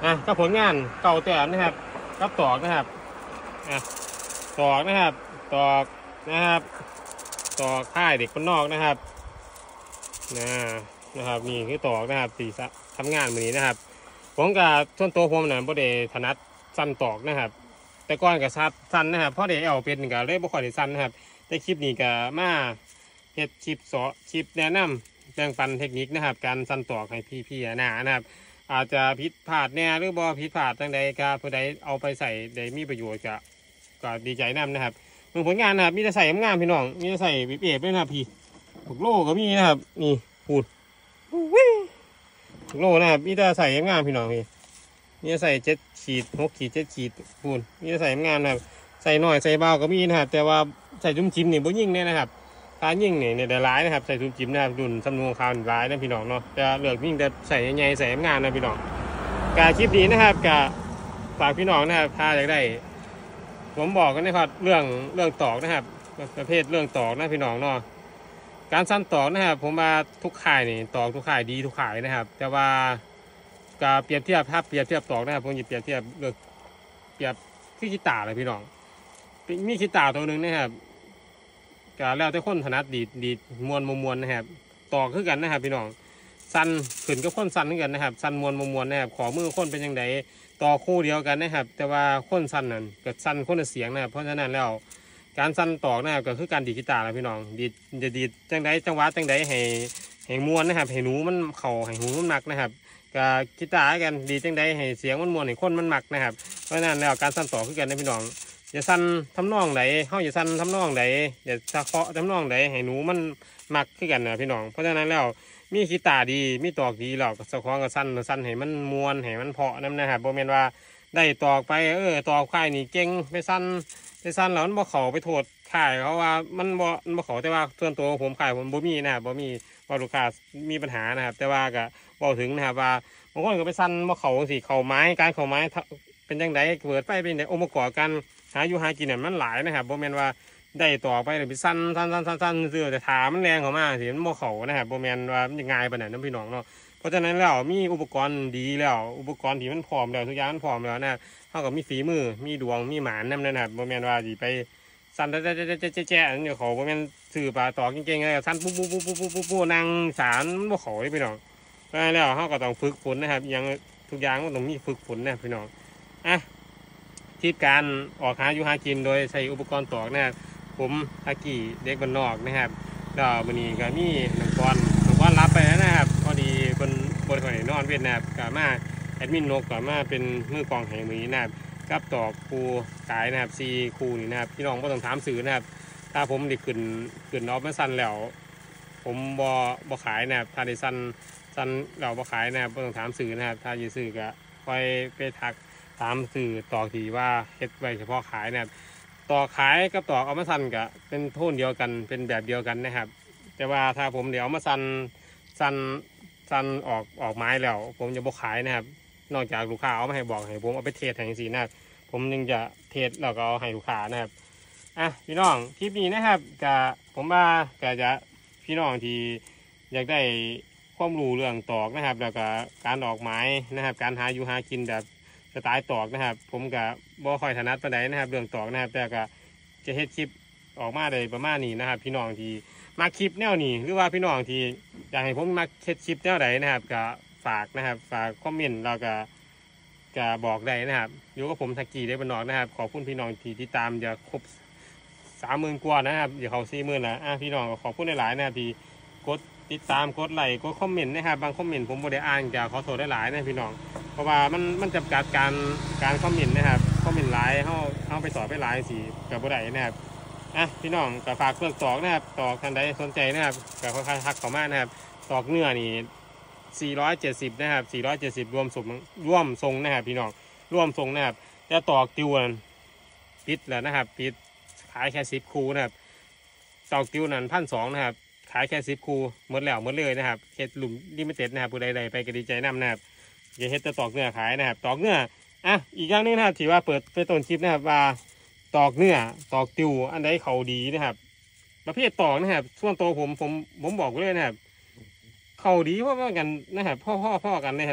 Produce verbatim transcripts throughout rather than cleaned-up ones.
อ่ะก็ผลงานเก่าแต่นะครับกับตอกนะครับอ่ะตอกนะครับตอกนะครับตอกค่ายเด็กคนนอกนะครับนะนะครับนี่คือตอกนะครับสีทำงานแบบนี้นะครับผมกับส่วนตัวผมเนี่ยบ่ได้ถนัดสั้นตอกนะครับแต่ก่อนกับซัดสั้นนะครับเพราะเดี๋ยวเอาเป็นกับเล่บ่ค่อยได้สั้นนะครับแต่คลิปนี้ก็มาเฮ็ดคลิปสอนคลิปแนะนำแบ่งปันเทคนิคนะครับการสั้นตอกให้พี่ๆนะนะครับอาจจะผิดพลาดแน่หรือบ่ผิดพลาดทั้งใดก็ผู้ใดเอาไปใส่ได้มีประโยชน์ก็ก็ดีใจนํนะครับเมืองผลงานนะครับมีแต่ใส่งามพี่น้องมีแต่ใส่บิบเอฟด้วยนะครับพี่ถูกโล่ก็มีนะครับนี่พูดถูกโล่นะครับมีแต่ใส่งามพี่น้องพี่มีแต่ใส่เจ็ดขีดหกขีดเจ็ดขีดพูดมีแต่ใส่งามนะครับใส่หน่อยใส่เบาก็มีนะครับแต่ว่าใส่จุ่มจิ้มนี่บ่ยิ่งเนี่ยนะครับการยิ่งเนี่ยเนี่ยได้ร้ายนะครับใส่จุ่มจิ้มนะครับดุนสำนวนข่าวร้ายนะพี่น้องเนาะจะเลือกยิ่งแต่ใส่ใหญ่ๆใส่งามนะพี่น้องการคลิปนี้นะครับกับฝากพี่น้องนะครับถ้าอยากได้ผมบอกกันนะครับเรื่องเรื่องตอกนะครับประเภทเรื่องตอกนะพี่น้องเนาะการสั้นตอกนะครับผมว่าทุกข่ายนี่ตอกทุกข่ายดีทุกข่ายนะครับแต่ว่าการเปรียบเทียบถ้าเปรียบเทียบตอกนะครับผมจะเปรียบเทียบเลือกเปรียบที่กีตาร์เลยพี่น้องมีกีตาร์ตัวหนึ่งนะครับก็แล้วแต่คนถนัดดีดดีดมวนมวนนะครับตอกคือกันนะครับพี่น้องสั้นขึ้นก็คนสั้นเหมือนกันนะครับสั้นมวนมวนนะครับขอมือคนเป็นยังไงต่อคู่เดียวกันนะครับแต่ว่าคนสั้นนั่นเกิดสั้นคนละเสียงนะครับเพราะฉะนั้นแล้วการสั้นตอกนะครับก็คือการดีดกีตาร์นะพี่น้องดีดจะดีดจังไดจังหวะจังไดให้ให้มวนนะครับให้หนูมันเข่าให้หูมันหนักนะครับก็กีตาร์กันดีจังไดให้เสียงมันมวนให้คนมันหนักนะครับเพราะฉะนั้นแล้วการสั้นตอกคือกันนะพี่น้องอย่าสั้นทำนองไหนเฮาอย่าสั้นทำนองไหนอย่าสะเคาะทำนองไหนให้หนูมันหนักคือกันนะพี่น้องเพราะฉะนั้นแล้วมีกีตาร์ดีมีตอกดีหรอกสะคองกับสั้นสั้นให้มันมวนให้มันเพาะนั่นนะครับโบเมนว่าได้ตอกไปเออตอกค่ายนี่เก่งไปสั้นไปสั้นแล้วมันบ่เขาไปโทษค่ายเขาว่ามันบ่มันบ่เขาแต่ว่าส่วนตัวผมค่ายผมบ่มีนะครับบ่มีว่าลูกค้ามีปัญหานะครับแต่ว่าก็บอกถึงนะครับว่าบางคนก็ไปสั้นบ่เขาสิเขาไม้การเขาไม้เป็นยังไงเปิดไปเป็นองค์ประกอบการหาอยู่หากินเนี่ยมันหลายนะครับโบเมนว่าได้ต่อไปเลยไปสั้นสั้นสั้นสั้นสั้นเสื่อแต่ถามันแรงเขามาสิมันโมเขานะครับโบแมนว่ามันจะง่ายไปไหนน้ำพี่น้องเนาะเพราะฉะนั้นแล้วมีอุปกรณ์ดีแล้วอุปกรณ์ที่มันพร้อมแล้วทุกอย่างมันพร้อมแล้วนะเท่ากับมีฝีมือมีดวงมีหมานนั่นนะครับโบแมนว่าดีไปสั้นแจ๊ะแจ๊ะแจ๊ะแจ๊ะแจ๊ะเดี๋ยวเขาโบแมนสื่อปลาต่อเก่งๆเลยสั้นปุ๊บปุ๊บปุ๊บปุ๊บปุ๊บปุ๊บปุ๊บนางสารมันโมเขาเลยพี่น้องเพราะฉะนั้นแล้วเขาก็ต้องฝึกฝนนะครับยังทุกอย่างมันต้องมีฝึกฝนนะพี่น้องอ่ะทิศการออกหาอยู่หากินโดยใช้อุปกรณ์ตอกนะครับผมอากีเด็กบ้านนอกนะครับแล้ววันนี้ก็มีน้องกอนน้องกอนรับไปแล้วนะครับพอดีบนบนคนนอนเวียดนะครับก็มาแอดมินนกก็มาเป็นมือกองแห่งมือนะครับกับตอกคูขายนะครับซีคูนี่นะครับพี่น้องก็ต้องถามสื่อนะครับถ้าผมได้ขึ้นขึ้นออฟมาสั้นแล้วผมบอบอขายนะครับถ้าได้สั้นสั้นเราบอขายนะครับก็ต้องถามสื่อนะครับถ้าจะสื่อก็คอยไปทักถามสื่อตอกทีว่าเฮ็ดไว้เฉพาะขายนะครับต่อขายกับต่อเอามาสั้นก็เป็นโทนเดียวกันเป็นแบบเดียวกันนะครับแต่ว่าถ้าผมเดี๋ยวเอามาสั้นสั้นสั้นออกออกไม้แล้วผมจะบกขายนะครับนอกจากลูกค้าเอามาให้บอกให้ผมเอาไปเทสแห่งสีนะครับผมยังจะเทสแล้วก็เอาให้ลูกค้านะครับอ่ะพี่น้องคลิปนี้นะครับจะผมว่าก็จะพี่น้องที่อยากได้ความรู้เรื่องตอกนะครับแล้วก็การออกไม้นะครับการหาอยู่หากินแบบสไตล์ตอกนะครับผมกับบ่ค่อยถนัดปานใดนะครับเรื่องตอกนะครับแต่ก็จะเฮ็ดคลิปออกมาได้ประมาณนี้นะครับพี่น้องที่มาคลิปแนวนี้หรือว่าพี่น้องที่อยากให้ผมมาเฮ็ดคลิปแนวใดนะครับก็ฝากนะครับฝากคอมเมนต์แล้วก็ก็บอกได้นะครับอยู่กับผมทักกี้ได้บ้านนอกนะครับขอบคุณพี่น้องที่ติดตามจะครบสามหมื่นกว่านะครับเดี๋ยวเขาสี่หมื่นแล้วอ่ะพี่น้องขอบคุณหลายๆนะครับที่กดติดตามกดไลค์กดคอมเมนต์นะครับบางคอมเมนต์ผมไม่ได้อ่านจะขอโทษได้หลายนะพี่น้องเพราะว่ามันมันจำกัดการการคอมเมนต์นะครับคอมเมนต์ไลน์เขาเขาไปสอบไปไลน์สิกับบ่ได้นะครับอ่ะพี่น้องกับฝากเครื่องตอกนะครับตอกท่านใดสนใจนะครับกับค่อยๆทักเข้ามานะครับตอกเนื้อนี่สี่ร้อยเจ็ดสิบนะครับสี่ร้อยเจ็ดสิบรวมส่งร่วมทรงนะครับพี่น้องร่วมทรงนะครับจะตอกติวปิดแล้วนะครับปิดขายแค่สิบคูนะครับตอกติวนั้นพันสองนะครับขายแค่สิบคูหมดแล้วหมดเลยนะครับเฮ็ดหลุมลิมิเต็ดนะครับผู้ใดๆไปก็ดีใจนำนะครับอย่าเฮ็ดจะตอกเนื้อขายนะครับตอกเนื้ออ่ะอีกอย่างนึงนะครับที่ว่าเปิดไปต้นคลิปนะครับว่าตอกเนื้อตอกติวอันใดเขาดีนะครับประเภทตอกนะครับส่วนตัวผมผมผมบอกเลยนะครับเขาดีเพราะว่ากันนะครับพ่อพ่อพ่อกันนะครับ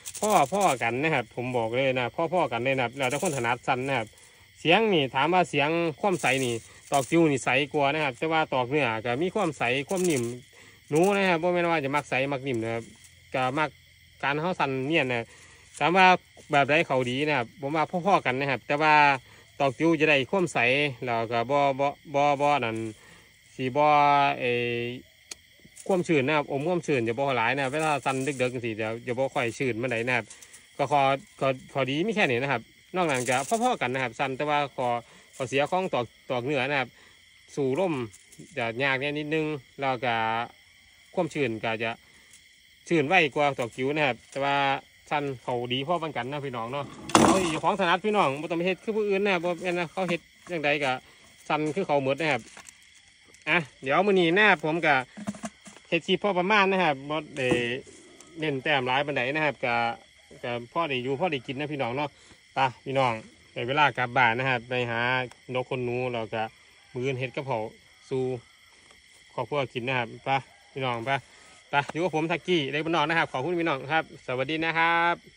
พ่อพ่อกันนะครับผมบอกเลยนะพ่อพ่อกันเลยนะครับแล้วแต่คนถนัดสั้นนะครับเสียงนี่ถามว่าเสียงความใสนี่ตอกจิวนี่ใสกว่านะครับแต่ว่าตอกเนื้อก็มีความใสความนิ่มหนูนะครับเพราะไม่ว่าจะมักใสมักนิ่มนะครับก็มักการเข้าสั้นเนี่ยนะถามว่าแบบไรเขาดีนะครับผมว่าพ่อๆกันนะครับแต่ว่าตอกจิวจะได้ความใสแล้วก็บ่บ่บ่บ่นั่นสีบ่เอความชื้นนะครับอมความชื้นจะบ่หลายนะครับเวลาสั้นดึกๆกันสิเดี๋ยวจะบ่ค่อยชื้นเมื่อไหร่นะครับก็ขอขอขอดีไม่แค่นี้นะครับนอกจากจะพ่อๆกันนะครับสั้นแต่ว่าขอขอเสียของตอกตอกเนื้อนะครับสู่ร่มจะยากนิดนึงแล้วก็ความชื้นก็จะชื้นไวกว่าตอกจิ๋วนะครับแต่ว่าสั้นเขาดีพ่อปันกันนะพี่น้องเนาะเขาอยู่ของถนัดพี่น้องบ่ต้องไปเฮ็ดคือผู้อื่นนะครับบ่แม่นนะเขาเฮ็ดอย่างใดก็สั้นคือเขาหมดนะครับอ่ะเดี๋ยวมื้อนี้นะครับผมก็เฮ็ดคลิปพอประมาณนะครับบ่ได้เน้นแต้มหลายปานใดนะครับก็ก็พ่อได้อยู่พ่อได้กินนะพี่น้องเนาะไปพี่น้องในเวลากลับบ้านนะครับไปหานกคนหนูแล้วก็มื้อเฮ็ดกะเพราสู่ครอบครัวกินนะครับไปพี่น้องไปไปอยู่กับผมทักกี้เล็กบ้านนอกนะครับขอบคุณพี่น้องครับสวัสดีนะครับ